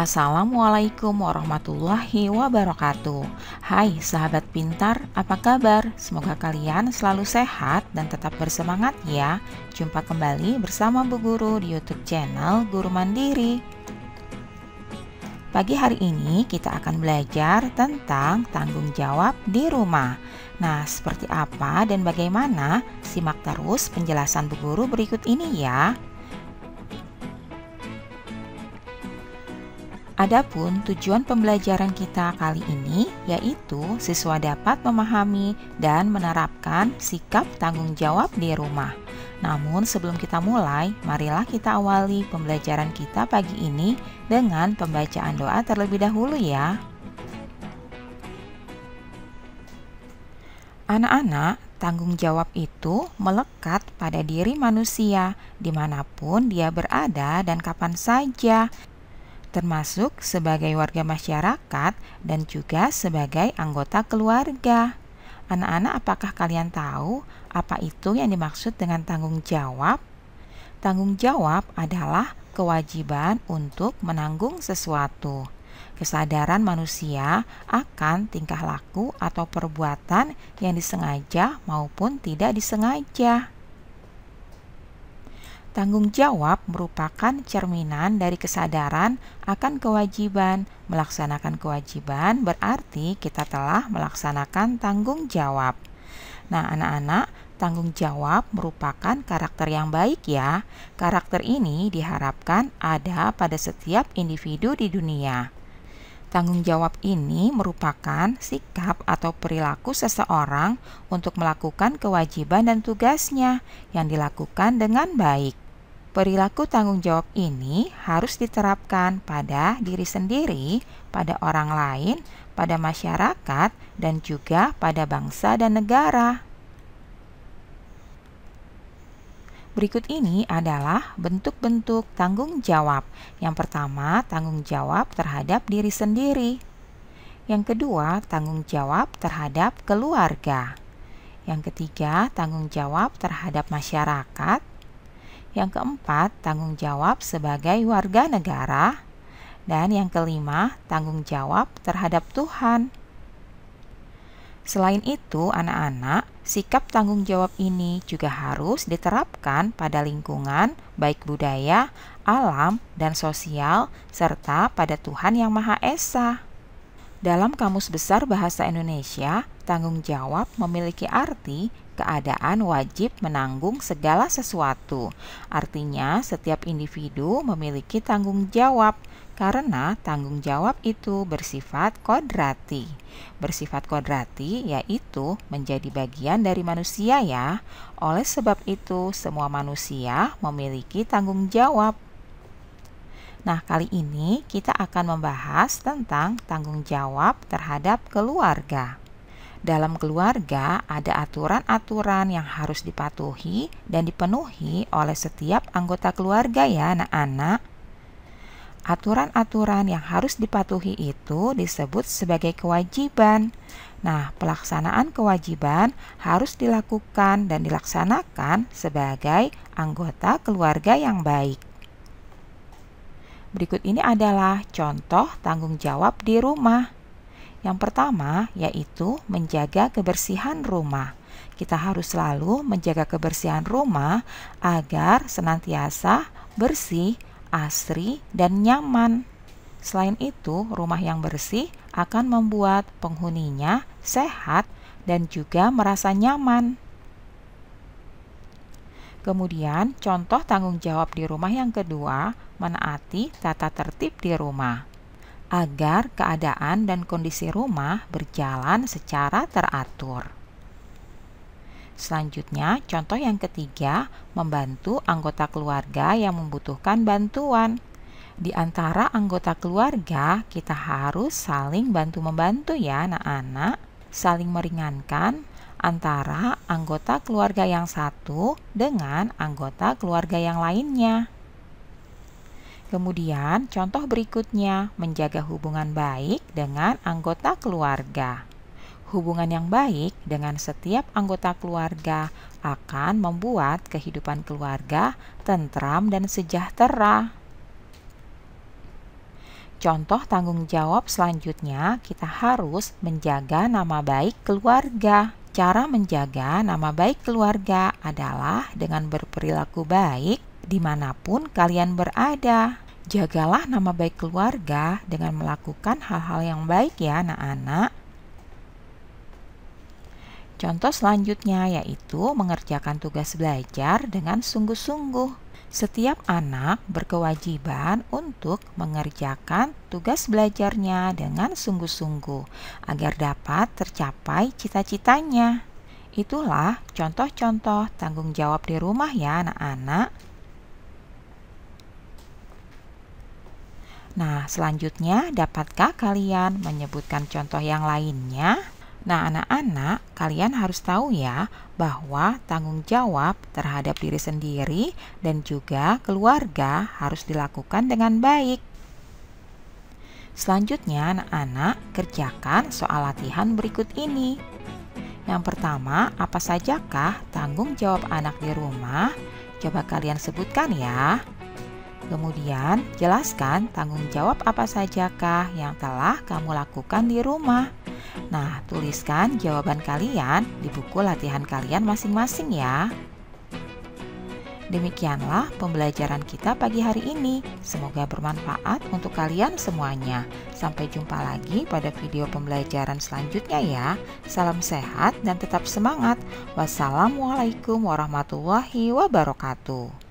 Assalamualaikum warahmatullahi wabarakatuh. Hai sahabat pintar, apa kabar? Semoga kalian selalu sehat dan tetap bersemangat ya. Jumpa kembali bersama Bu Guru di YouTube channel Guru Mandiri. Pagi hari ini kita akan belajar tentang tanggung jawab di rumah. Nah, seperti apa dan bagaimana? Simak terus penjelasan Bu Guru berikut ini ya. Adapun tujuan pembelajaran kita kali ini yaitu siswa dapat memahami dan menerapkan sikap tanggung jawab di rumah. Namun sebelum kita mulai, marilah kita awali pembelajaran kita pagi ini dengan pembacaan doa terlebih dahulu ya. Anak-anak, tanggung jawab itu melekat pada diri manusia dimanapun dia berada dan kapan saja, termasuk sebagai warga masyarakat dan juga sebagai anggota keluarga. Anak-anak, apakah kalian tahu apa itu yang dimaksud dengan tanggung jawab? Tanggung jawab adalah kewajiban untuk menanggung sesuatu. Kesadaran manusia akan tingkah laku atau perbuatan yang disengaja maupun tidak disengaja. Tanggung jawab merupakan cerminan dari kesadaran akan kewajiban. Melaksanakan kewajiban berarti kita telah melaksanakan tanggung jawab. Nah, anak-anak, tanggung jawab merupakan karakter yang baik ya. Karakter ini diharapkan ada pada setiap individu di dunia. Tanggung jawab ini merupakan sikap atau perilaku seseorang untuk melakukan kewajiban dan tugasnya yang dilakukan dengan baik. Perilaku tanggung jawab ini harus diterapkan pada diri sendiri, pada orang lain, pada masyarakat, dan juga pada bangsa dan negara. Berikut ini adalah bentuk-bentuk tanggung jawab. Yang pertama, tanggung jawab terhadap diri sendiri. Yang kedua, tanggung jawab terhadap keluarga. Yang ketiga, tanggung jawab terhadap masyarakat. Yang keempat, tanggung jawab sebagai warga negara. Dan yang kelima, tanggung jawab terhadap Tuhan. Selain itu, anak-anak, sikap tanggung jawab ini juga harus diterapkan pada lingkungan, baik budaya, alam, dan sosial, serta pada Tuhan Yang Maha Esa. Dalam Kamus Besar Bahasa Indonesia, tanggung jawab memiliki arti keadaan wajib menanggung segala sesuatu. Artinya, setiap individu memiliki tanggung jawab karena tanggung jawab itu bersifat kodrati. Bersifat kodrati yaitu menjadi bagian dari manusia ya. Oleh sebab itu, semua manusia memiliki tanggung jawab. Nah, kali ini kita akan membahas tentang tanggung jawab terhadap keluarga. Dalam keluarga ada aturan-aturan yang harus dipatuhi dan dipenuhi oleh setiap anggota keluarga ya anak-anak. Aturan-aturan yang harus dipatuhi itu disebut sebagai kewajiban. Nah, pelaksanaan kewajiban harus dilakukan dan dilaksanakan sebagai anggota keluarga yang baik. Berikut ini adalah contoh tanggung jawab di rumah. Yang pertama yaitu menjaga kebersihan rumah. Kita harus selalu menjaga kebersihan rumah agar senantiasa bersih, asri, dan nyaman. Selain itu, rumah yang bersih akan membuat penghuninya sehat dan juga merasa nyaman. Kemudian, contoh tanggung jawab di rumah yang kedua, menaati tata tertib di rumah agar keadaan dan kondisi rumah berjalan secara teratur. Selanjutnya, contoh yang ketiga, membantu anggota keluarga yang membutuhkan bantuan. Di antara anggota keluarga, kita harus saling bantu-membantu ya anak-anak, saling meringankan antara anggota keluarga yang satu dengan anggota keluarga yang lainnya. Kemudian, contoh berikutnya, menjaga hubungan baik dengan anggota keluarga. Hubungan yang baik dengan setiap anggota keluarga akan membuat kehidupan keluarga tentram dan sejahtera. Contoh tanggung jawab selanjutnya, kita harus menjaga nama baik keluarga. Cara menjaga nama baik keluarga adalah dengan berperilaku baik dimanapun kalian berada. Jagalah nama baik keluarga dengan melakukan hal-hal yang baik ya anak-anak. Contoh selanjutnya yaitu mengerjakan tugas belajar dengan sungguh-sungguh. Setiap anak berkewajiban untuk mengerjakan tugas belajarnya dengan sungguh-sungguh agar dapat tercapai cita-citanya. Itulah contoh-contoh tanggung jawab di rumah ya anak-anak. Nah, selanjutnya dapatkah kalian menyebutkan contoh yang lainnya? Nah, anak-anak, kalian harus tahu ya bahwa tanggung jawab terhadap diri sendiri dan juga keluarga harus dilakukan dengan baik. Selanjutnya, anak-anak, kerjakan soal latihan berikut ini. Yang pertama, apa sajakah tanggung jawab anak di rumah? Coba kalian sebutkan ya. Kemudian, jelaskan tanggung jawab apa sajakah yang telah kamu lakukan di rumah. Nah, tuliskan jawaban kalian di buku latihan kalian masing-masing ya. Demikianlah pembelajaran kita pagi hari ini. Semoga bermanfaat untuk kalian semuanya. Sampai jumpa lagi pada video pembelajaran selanjutnya ya. Salam sehat dan tetap semangat. Wassalamualaikum warahmatullahi wabarakatuh.